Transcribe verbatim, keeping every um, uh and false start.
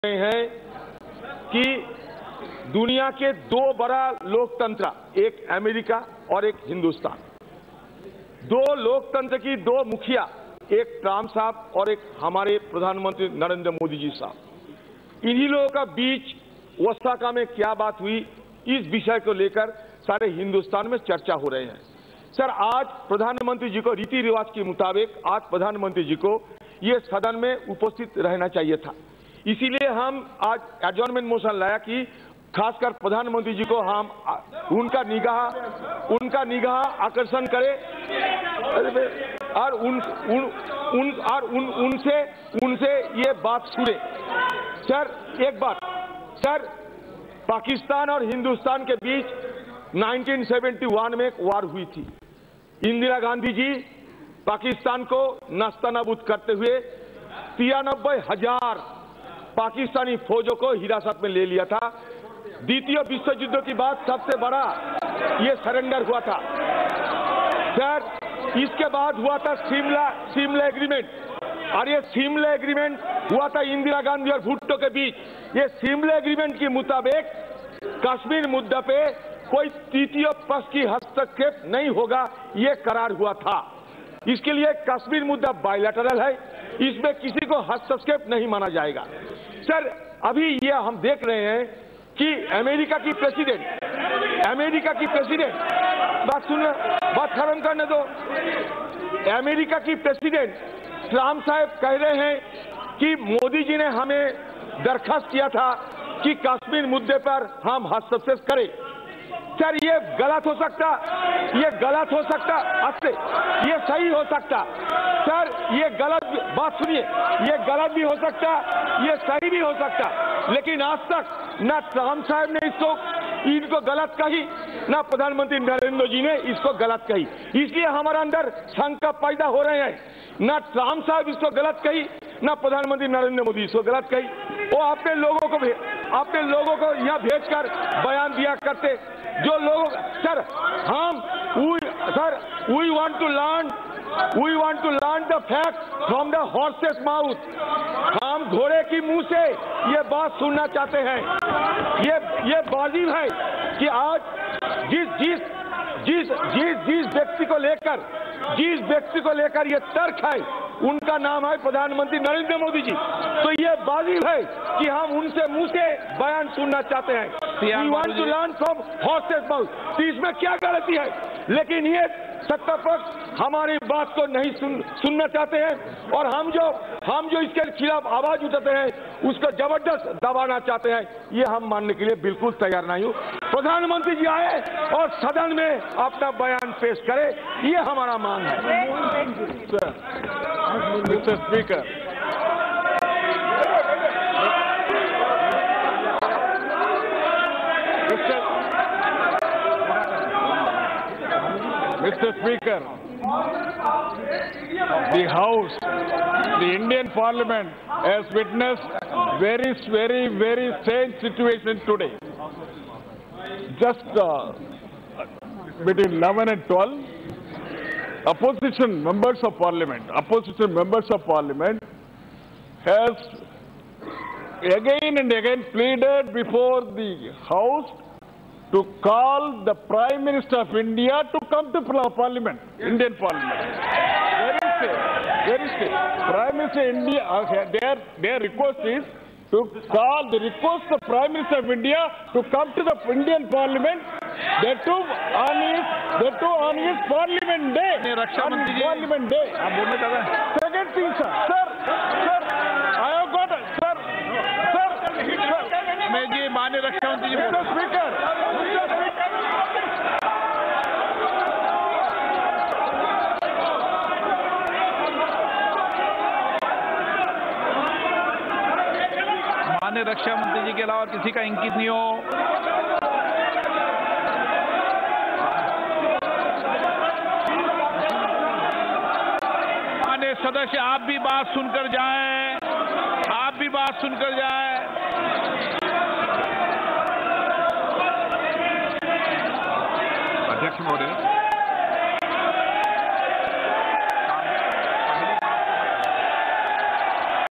रहे हैं कि दुनिया के दो बड़ा लोकतंत्र, एक अमेरिका और एक हिंदुस्तान, दो लोकतंत्र की दो मुखिया, एक ट्रम्प साहब और एक हमारे प्रधानमंत्री नरेंद्र मोदी जी साहब, इन्हीं लोगों का बीच ओसाका में क्या बात हुई, इस विषय को लेकर सारे हिंदुस्तान में चर्चा हो रहे हैं। सर, आज प्रधानमंत्री जी को रीति रिवाज के मुताबिक आज प्रधानमंत्री जी को ये सदन में उपस्थित रहना चाहिए था, इसीलिए हम आज एडजॉर्नमेंट मोशन लाया कि खासकर प्रधानमंत्री जी को हम उनका निगाह उनका निगाह आकर्षण करें और उन उन उन और उन उनसे उनसे ये बात सुने। सर, एक बात, सर, पाकिस्तान और हिंदुस्तान के बीच उन्नीस सौ इकहत्तर में एक वार हुई थी। इंदिरा गांधी जी पाकिस्तान को नस्तानाबूद करते हुए तिरानबे हजार पाकिस्तानी फौजों को हिरासत में ले लिया था। द्वितीय विश्व युद्ध की बाद सबसे बड़ा ये सरेंडर हुआ था। सर, इसके बाद हुआ था शिमला शिमला एग्रीमेंट, और ये शिमला एग्रीमेंट हुआ था इंदिरा गांधी और भुट्टो के बीच। ये शिमला एग्रीमेंट के मुताबिक कश्मीर मुद्दा पे कोई तृतीय पक्ष की हस्तक्षेप नहीं होगा, ये करार हुआ था। इसके लिए कश्मीर मुद्दा बायलैटरल है, इसमें किसी को हस्तक्षेप नहीं माना जाएगा। सर, अभी ये हम देख रहे हैं कि अमेरिका की प्रेसिडेंट अमेरिका की प्रेसिडेंट बात सुन बात खत्म करने दो। अमेरिका की प्रेसिडेंट ट्रम्प साहब कह रहे हैं कि मोदी जी ने हमें दरखास्त किया था कि कश्मीर मुद्दे पर हम हस्तक्षेप करें। सर, ये गलत हो सकता, ये गलत हो सकता, अच्छे ये सही हो सकता। सर, ये गलत बात सुनिए, ये गलत भी हो सकता, ये सही भी हो सकता, लेकिन आज तक ना ट्रम्प साहब ने इसको इनको गलत कही, ना प्रधानमंत्री नरेंद्र जी ने इसको गलत कही। इसलिए हमारे अंदर शंका पैदा हो रहे हैं, ना ट्रम्प साहब इसको गलत कही, ना प्रधानमंत्री नरेंद्र मोदी इसको गलत कही। वो अपने लोगों को अपने लोगों को यहाँ भेजकर बयान दिया करते, जो लोग सर हम we, sir we want to learn we want to learn the fact from the horse's mouth. हम घोड़े की मुंह से ये बात सुनना चाहते हैं। ये ये वाजिब है कि आज जिस जिस जिस जिस जिस व्यक्ति को लेकर जिस व्यक्ति को लेकर ये तर्क है, उनका नाम है प्रधानमंत्री नरेंद्र मोदी जी। तो ये वाजिब है कि हम उनसे मुंह से बयान सुनना चाहते हैं। We want to learn from horse's mouth। तो इसमें क्या गलती है? लेकिन ये सत्ता पक्ष हमारी बात को नहीं सुन, सुनना चाहते हैं, और हम जो हम जो इसके खिलाफ आवाज उठाते हैं उसको जबरदस्त दबाना चाहते हैं। ये हम मानने के लिए बिल्कुल तैयार नहीं हूँ। प्रधानमंत्री जी आए और सदन में अपना बयान पेश करे, ये हमारा मांग है। Mister speaker, Mister Speaker, the House, the Indian Parliament has witnessed very, very, very strange situation today. Just uh, between eleven and twelve, opposition members of Parliament, opposition members of Parliament has again and again pleaded before the House to call the Prime Minister of India to come to Parliament, Indian Parliament. Very strange, very strange. Prime Minister of India, uh, their, their request is to call, the request the Prime Minister of India to come to the Indian Parliament, that too on his, that too on his Parliament Day. On his Parliament Day. Second thing, sir. Sir, sir, I have got, a, sir, sir, sir. मैं जी माननीय रक्षा मंत्री जी, mister speaker, माननीय रक्षा मंत्री जी के अलावा किसी का इंगित नहीं हो। माननीय सदस्य, आप भी बात सुनकर जाएं, आप भी बात सुनकर जाएं। अध्यक्ष महोदय,